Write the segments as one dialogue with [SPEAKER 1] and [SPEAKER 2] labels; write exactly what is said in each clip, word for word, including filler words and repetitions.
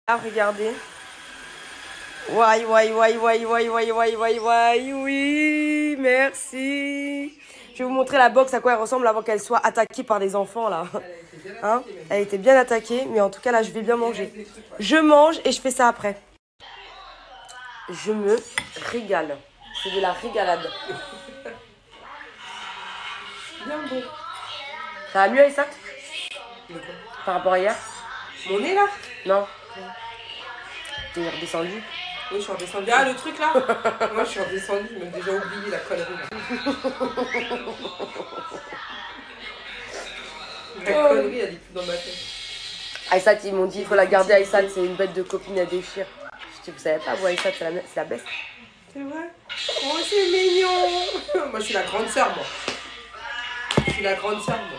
[SPEAKER 1] Ah, regardez. Wai, wai, wai, wai, wai, wai, wai, wai, wai, oui, merci. Je vais vous montrer la box, à quoi elle ressemble avant qu'elle soit attaquée par les enfants, là. Hein? Elle était bien attaquée, mais en tout cas, là, je vais bien manger. Je mange et je fais ça après. Je me régale. C'est de la régalade. Bien bon. Ça va mieux, Aïssat? Par rapport à hier?
[SPEAKER 2] Mon nez, là?
[SPEAKER 1] Non. T'es redescendu?
[SPEAKER 2] Oui, je suis redescendue. Ah, le truc, là? Moi, je suis redescendue. Je m'ai déjà oublié la connerie, là. La connerie, elle est plus dans ma tête.
[SPEAKER 1] Aïssat, ils m'ont dit, il faut la garder, Aïssat, c'est une bête de copine à déchire. Je dis, vous savez pas, vous, Aïssat, c'est la, la bête.
[SPEAKER 2] C'est vrai? Oh, c'est mignon! Moi, je suis la grande sœur, moi. Je suis la grande sœur, moi.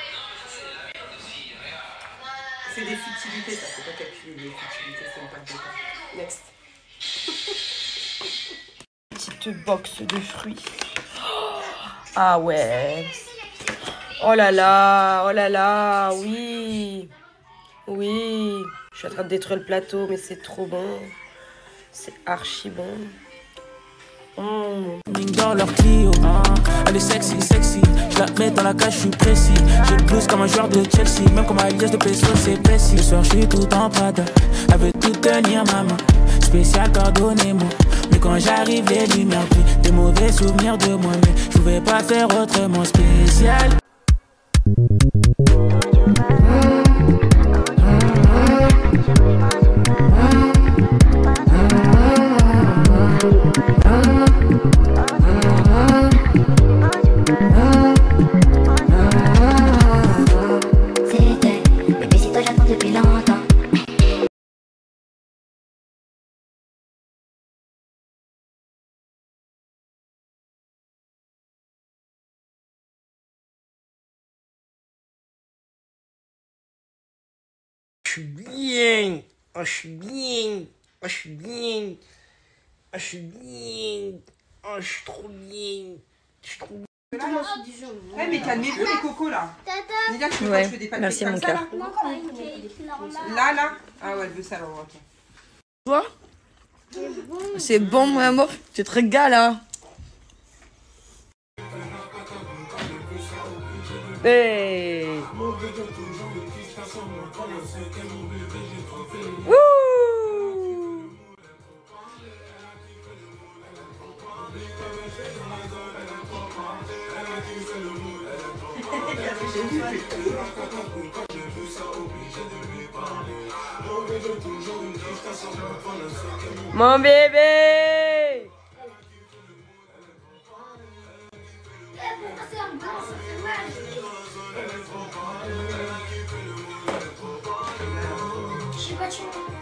[SPEAKER 2] C'est des futilités, ça. Faut pas calculer les futilités, c'est une perte de temps. Next.
[SPEAKER 1] Petite box de fruits. Ah ouais. Oh là là, oh là là, oui. Oui. Je suis en train de détruire le plateau, mais c'est trop bon. C'est archi bon. Mmh.
[SPEAKER 3] Dans leur Clio, hein. Elle est sexy, sexy. Je la mets dans la cage, je suis précis. J'ai le blues comme un joueur de Chelsea. Même comme Alias de Peso, c'est précis. Ce soir, je suis tout en Prada. Elle veut tout tenir ma main. Spécial pardonnez-moi. Mais quand j'arrive, les lumières brillent. Des mauvais souvenirs de moi, mais je pouvais pas faire autrement spécial.
[SPEAKER 4] Je suis bien, oh, je suis bien, oh, je suis bien, oh, je suis bien, oh, je suis trop bien, je suis trop bien.
[SPEAKER 2] Ouais, mais calmez-vous les cocos là. Déjà, je
[SPEAKER 1] Ouais,
[SPEAKER 2] je fais des papiers
[SPEAKER 1] merci
[SPEAKER 2] comme
[SPEAKER 1] mon
[SPEAKER 2] ça,
[SPEAKER 1] cœur.
[SPEAKER 2] là. Là, là. Ah ouais, elle veut ça alors, ok.
[SPEAKER 1] Toi? C'est bon, mon amour. Tu te régales, hein? Hey! Wouh! Mon bébé!
[SPEAKER 5] Je sais pas, tu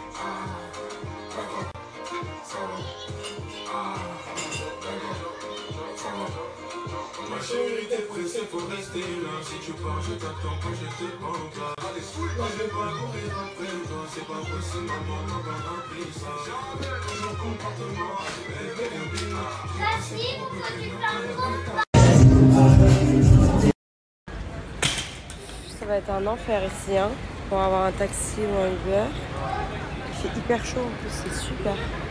[SPEAKER 6] Ma chérie, t'es pressée, faut rester là. Si tu pars, je t'attends quand je te manque là. Moi, je vais pas courir après toi. C'est pas possible, maman, on va remplir ça. Ton comportement,
[SPEAKER 5] Merci, pourquoi tu parles
[SPEAKER 1] Ça va être un enfer ici, hein, pour avoir un taxi ou un Uber. Il fait hyper chaud en plus, c'est super.